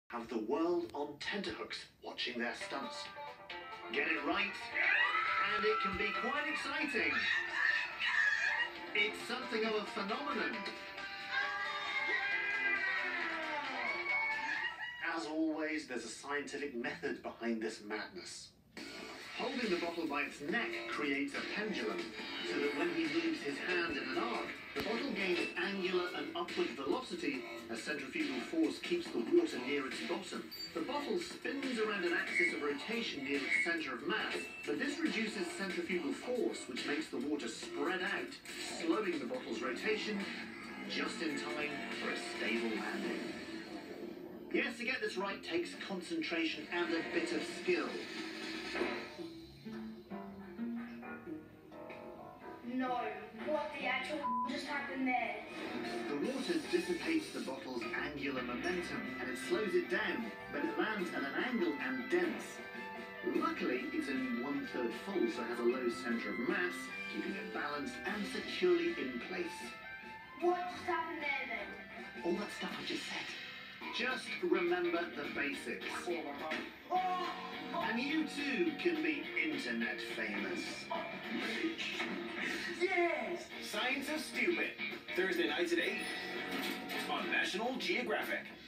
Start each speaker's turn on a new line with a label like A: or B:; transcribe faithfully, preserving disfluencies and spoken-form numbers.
A: Have the world on tenterhooks watching their stunts. Get it right, and it can be quite exciting. It's something of a phenomenon. As always, there's a scientific method behind this madness. Holding the bottle by its neck creates a pendulum, so that when he moves his hand in an arc, the bottle gains angular and upward velocity as centrifugal force keeps the water near its bottom. The bottle spins around an axis of rotation near its centre of mass, but this reduces centrifugal force, which makes the water spread out, slowing the bottle's rotation just in time for a stable landing. Yes, to get this right takes concentration and a bit of skill.
B: No, what the actual just happened there?
A: The water dissipates the bottle's angular momentum and it slows it down, but it lands at an angle and dents. Luckily, it's only one-third full, so it has a low centre of mass, keeping it balanced and securely in place.
B: What just happened there then?
A: All that stuff I just said. Just remember the basics. And you too can be internet famous.
C: Yes! Science is Stupid. Thursday nights at eight on National Geographic.